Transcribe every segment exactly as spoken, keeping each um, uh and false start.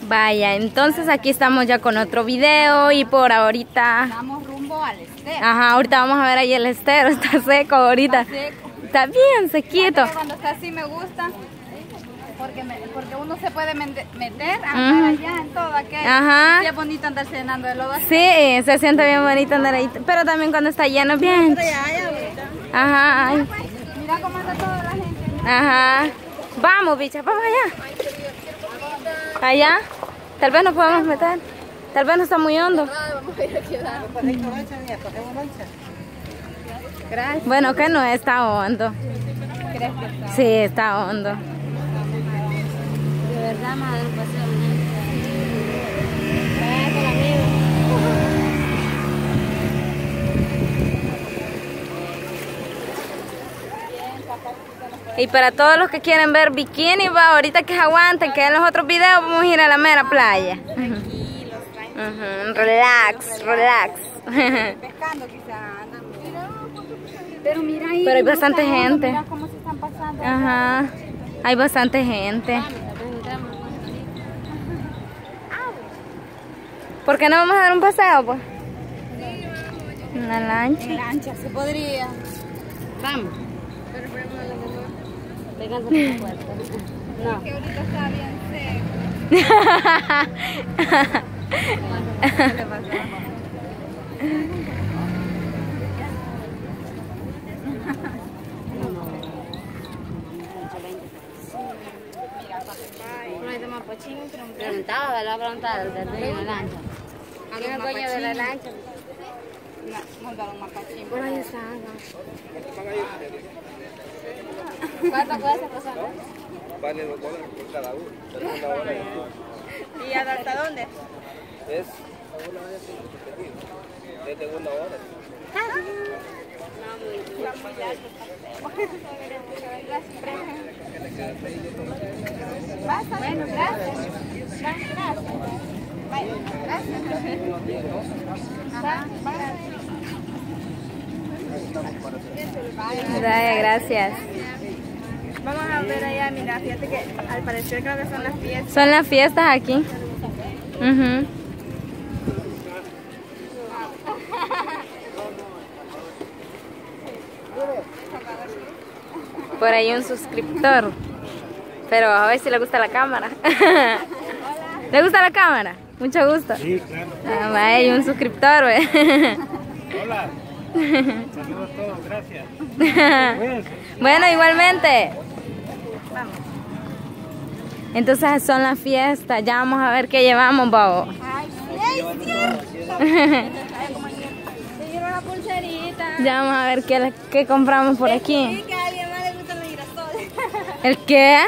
Vaya, entonces aquí estamos ya con otro video y por ahorita... Vamos rumbo al estero. Ajá, ahorita vamos a ver ahí el estero, está seco ahorita. Está seco. Está bien sequito. Cuando está así me gusta, porque, me, porque uno se puede meter, andar Uh-huh. allá en todo aquello. Ajá. Y es bonito andar llenando de lodo. Sí, se siente bien bonito andar ahí, pero también cuando está lleno es bien. Ajá, ay. Mira cómo anda toda la gente. Ajá. Vamos, bicha, vamos allá. Allá. Tal vez nos podemos meter. Tal vez no está muy hondo. Gracias. Bueno, que no está hondo. ¿Crees que está? Sí, está hondo. De verdad, madre, un paseo. Y para todos los que quieren ver bikini, va, ahorita que se aguanten, que en los otros videos vamos a ir a la mera playa. Tranquilos, tranquilos. Uh-huh. Relax, relax. Pescando quizás andan. Pero mira ahí. Pero hay bastante mucha onda, gente. Mira cómo se están pasando. Ajá. Hay bastante gente. ¿Por qué no vamos a dar un paseo, pues? Una lancha. En lancha se podría. Vamos. Pero por ejemplo, Vengan con la puerta. No. que ahorita está bien seco. ¿Qué le pasa? No hay más pochín. Preguntaba, le voy a preguntar del dueño de la lancha. ¿Quién es el dueño de la lancha? Nos da un mapachín. Por ahí está. ¿Cuánto puede ser pasar? Vale dos dólares por cada uno. Segunda hora. ¿Y hasta dónde? Es de segunda hora. Bueno, gracias. Gracias. Bueno, gracias. Dale, gracias. Vamos a ver allá, mira, fíjate que al parecer creo que son las fiestas. Son las fiestas aquí. Uh-huh. Por ahí un suscriptor. Pero a ver si le gusta la cámara. ¿Le gusta la cámara? Mucho gusto. Sí, claro. Ah, va, hay un suscriptor, güey. Hola. Saludos a todos, gracias. Bueno, igualmente. Entonces son las fiestas. Ya vamos a ver qué llevamos, babo. Ay, sí, es cierto. Se lleva la pulserita. Ya vamos a ver qué, qué compramos por aquí. Sí, que a alguien más le gustan los girasoles. ¿El qué?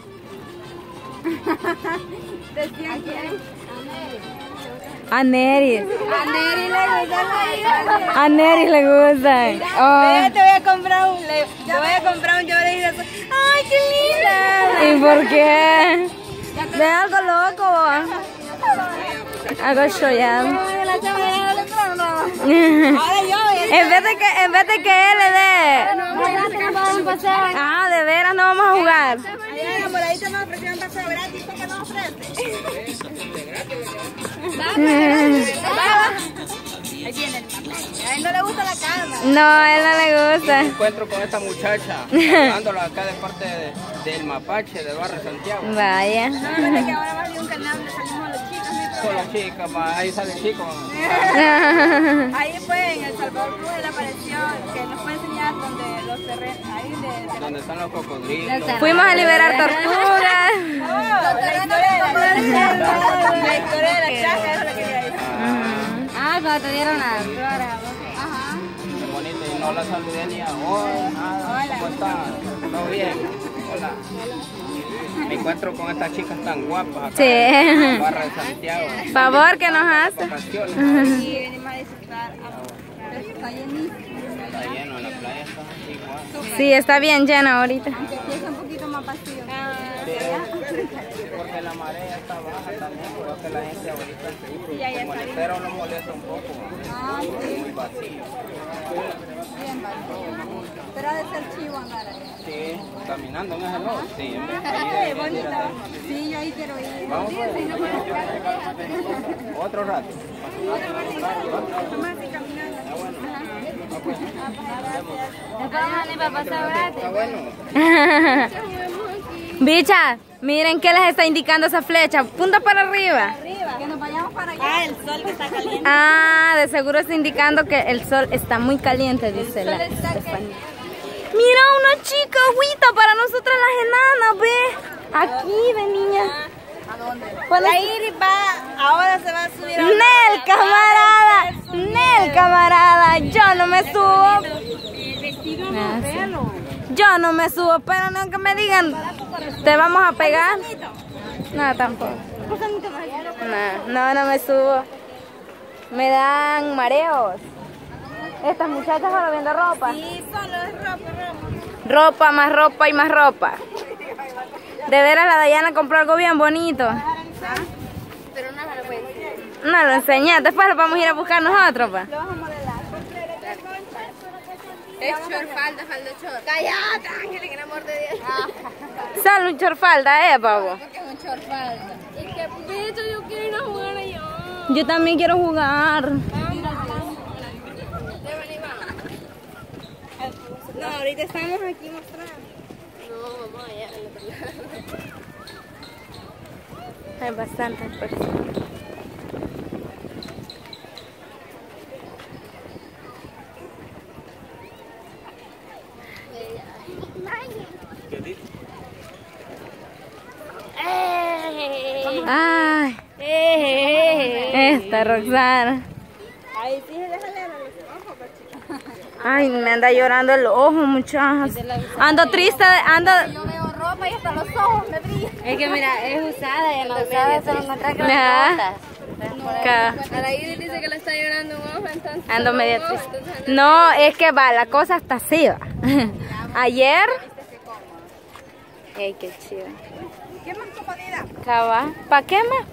Decían que A Neri. a Neri le gustan los girasoles. A Neri le gustan. Oh. Mira, te voy a comprar un, le, te voy a comprar un yo de girasoles. Ay, qué linda. ¿Y por qué? De algo loco, bo. Algo shoyado. Ay, la chava ya no le trono. Ahora yo En vez de que, en vez de que él le dé. Ah, de veras no vamos a jugar. Allá enamoradito nos ofrecieron paseo gratis, ¿por qué nos ofrece? Ahí viene el papel. A él no le gusta la calma. No, a él no le gusta. Me encuentro con esta muchacha, saludándola acá de parte de, del Mapache, del barrio Santiago. Vaya. No, pero que ahora va a un canal donde salimos los chicos, no hay Con problema. las chicas, ma, ahí sale el chico. Ahí fue en El Salvador Cruz, él apareció, que nos fue a enseñar donde los terrenos, ahí de... de Donde están los cocodrilos. Fuimos a liberar tortugas. los terrenos de la la historia de la chaca, eso es lo que quería decir. Ah, cuando te dieron las flores. Ajá. Qué bonito, y no la saludé ni a hoy, nada. ¿Cómo están? ¿Todo bien? Hola. Me encuentro con estas chicas tan guapas acá Sí. en el barrio de Santiago. Favor que nos hace. Vacaciones. Y venimos a disfrutar. Está llenísimo. Está lleno, en la playa está igual. Sí, está bien llena ahorita. Aunque aquí está un poquito más vacío. Sí, porque la marea está baja también, creo que la gente ahorita Sí, ya, ya como el está estero lo molesta un poco, Ah, sí. muy vacío. Bien, vale. Pero ha de ser chivo andar ahí. Sí, caminando en ese lodo, sí. Ay, bonito. Sí, yo ahí quiero ir. Vamos pues. Otro rato. Más y caminando. Está bueno. Bicha, miren qué les está indicando esa flecha. Punta para arriba. Arriba, que nos vayamos para allá. Ah, el sol que está caliente. Ah, de seguro está indicando que el sol está muy caliente, dice la Estefanía. Mira una chica agüita para nosotras las enanas, ve. Aquí, ve niña. ¿A dónde? Bueno, La Iris va, ahora se va a subir a Nel, camarada. Nel, camarada. Yo no me subo. El vestido Ah, sí. Yo no me subo, pero no que me digan, ¿te vamos a pegar? No, tampoco. No, no, no me subo. Me dan mareos. Estas muchachas solo viendo ropa. Sí, solo es ropa, ropa. Ropa, más ropa y más ropa. De veras la Dayana compró algo bien bonito. Pero no se lo puede decir. No lo enseñé, después lo vamos a ir a buscar nosotros, pa. Lo vamos a modelar. Es short, falda, falda short. Cállate, Ángel, que en amor de Dios. Sale un chorfalda, eh, pavo. Porque es un short, falda. Y que, de hecho, yo quiero ir a jugar allá. Yo también quiero jugar. No, ahorita estamos aquí mostrando. No, vamos allá. Hay bastantes personas. Ay, esta Roxana. Ahí sí, déjale a los ojos, chica. Ay, me anda llorando el ojo, muchachas. Ando triste, ando. Yo veo ropa y hasta los ojos me brillan. Es que mira, es usada y en la usada se lo encuentra con Ajá. las Ca- botas. A la Iris dice que le está llorando un ojo, entonces. Ando media triste. No, es que va, la cosa está así, va. Ayer. Ay, qué chido. ¿Qué más comodidad? Cava. ¿Para qué más?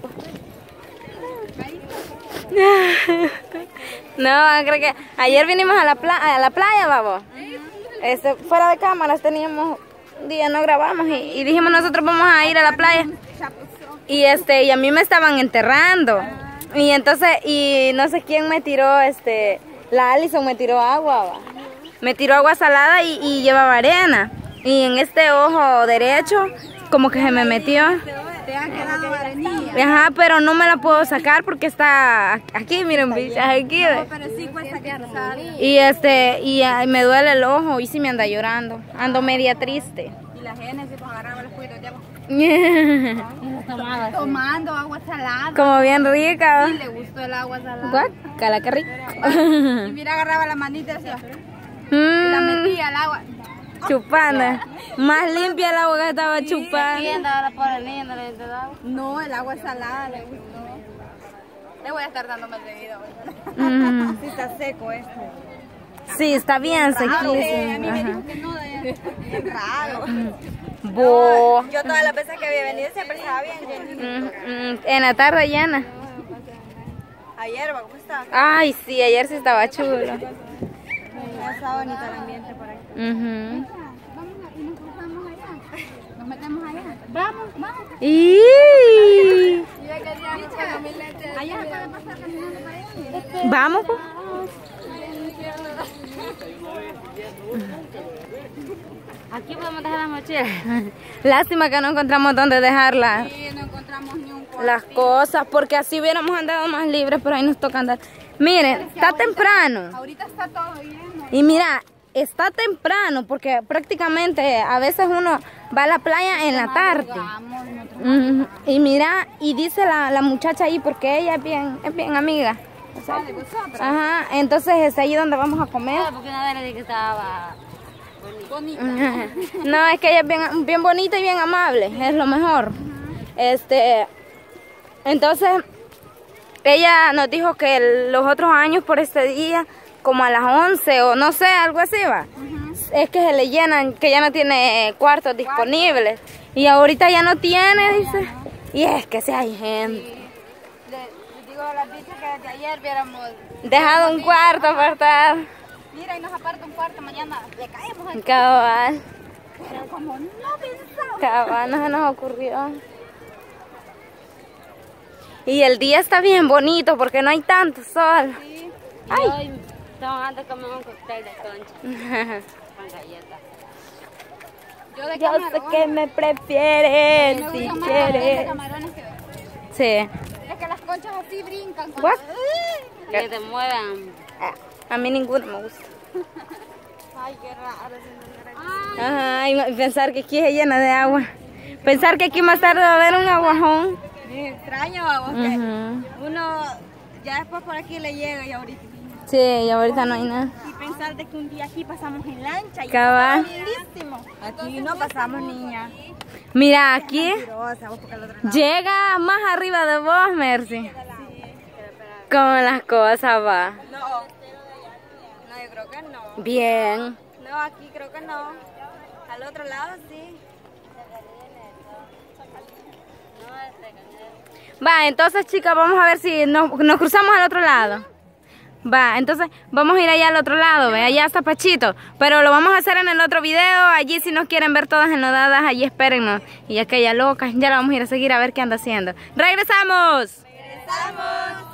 No, creo que ayer vinimos a la, pla a la playa, babo. Este, fuera de cámaras teníamos un día, no grabamos y, y dijimos nosotros vamos a ir a la playa. Y este, y a mí me estaban enterrando. Y entonces, y no sé quién me tiró, este, la Alison me tiró agua, va. Me tiró agua salada y, y llevaba arena. Y en este ojo derecho, como que se me metió. Te han quedado arenillas. Ajá, pero no me la puedo sacar porque está aquí, miren, bichas, aquí. No, pero sí cuesta que salga. Y este, y ay, me duele el ojo y sí me anda llorando. Ando media triste. Y la Génesis pues agarraba los cuidos de agua. Tomando agua salada. Como bien rica. Sí, le gustó el agua salada. Guácala, qué rico. Y mira, agarraba la manita y decía, y la Mm, metía al agua. chupando. Más limpia el agua que estaba chupando. ¿Quién andaba la pobre niña no le dio agua? No, el agua salada le gustó. Le voy a estar dando más debido. Mm, Sí, está seco esto. sí, está bien Ah, ok, a mí sequísimo. me Ajá. dijo que no, de- bien raro. Bo. Yo todas las veces que había venido siempre estaba bien llenito. Mm, mm, en la tarde llena. Ayer, ¿cómo está? Ay, sí, ayer sí estaba chulo. Ya está bonito el ambiente por aquí. Ujú. Vamos a, y nos cruzamos allá. Nos metemos allá. Vamos, vamos. Y... Allá se puede pasar caminando para allá. Vamos, pues. Aquí podemos dejar la mochila. Lástima que no encontramos dónde dejarla. Sí, no encontramos ni un cuarto. Las cosas, porque así hubiéramos andado más libres, pero ahí nos toca andar. Miren, está temprano. Ahorita está todo lleno. Y mira, está temprano, porque prácticamente a veces uno va a la playa en la tarde. Vamos, nosotros. Ujú. Y mira, y dice la, la muchacha ahí, porque ella es bien, es bien amiga. O sea, de vosotros. ajá, entonces es ahí donde vamos a comer. Porque una vez le dije que estaba Bonita. No, es que ella es bien, bien bonita y bien amable, es lo mejor. Este, entonces, ella nos dijo que los otros años por este día, como a las once o no sé, algo así va, es que se le llenan, que ya no tiene cuartos disponibles. Y ahorita ya no tiene, dice. Y es que si hay gente. Sí. Le, les digo a las bichas que desde ayer viéramos. Dejado un cuarto apartado. Mira, y nos aparta un cuarto, mañana le caemos al Cabal. pero como no pensaba. Cabal, no se nos ocurrió. Y el día está bien bonito porque no hay tanto sol. Sí. Ay. Y hoy estamos antes de comer un cóctel de concha con galletas. Yo de Yo sé camarón. que me prefieres Me si gusta más la de quieres. camarones que Sí. es que las conchas así brincan. Cuando... What? Que te muevan. A mí ninguno me gusta. Ay, qué raro. Ajá, y pensar que aquí es llena de agua. Pensar que aquí más tarde va a haber un aguajón. Es extraño, vamos, que Ujú. uno ya después por aquí le llega y ahorita. Sí, y ahorita no hay nada. Y pensar de que un día aquí pasamos en lancha y Cabal. está lindísimo. Aquí no pasamos, niña. Mira, aquí Mentirosa, vos porque al otro lado. llega más arriba de vos, Mercy. Como las cosas va. No. No, yo creo que no. Bien. No, aquí creo que no. Al otro lado sí. Va, entonces chicas, vamos a ver si nos, nos cruzamos al otro lado. Va, entonces vamos a ir allá al otro lado, ve, allá está Pachito. Pero lo vamos a hacer en el otro video. Allí si nos quieren ver todas enlodadas, allí espérennos. Y aquella loca, ya la vamos a ir a seguir a ver qué anda haciendo. ¡Regresamos! ¡Regresamos!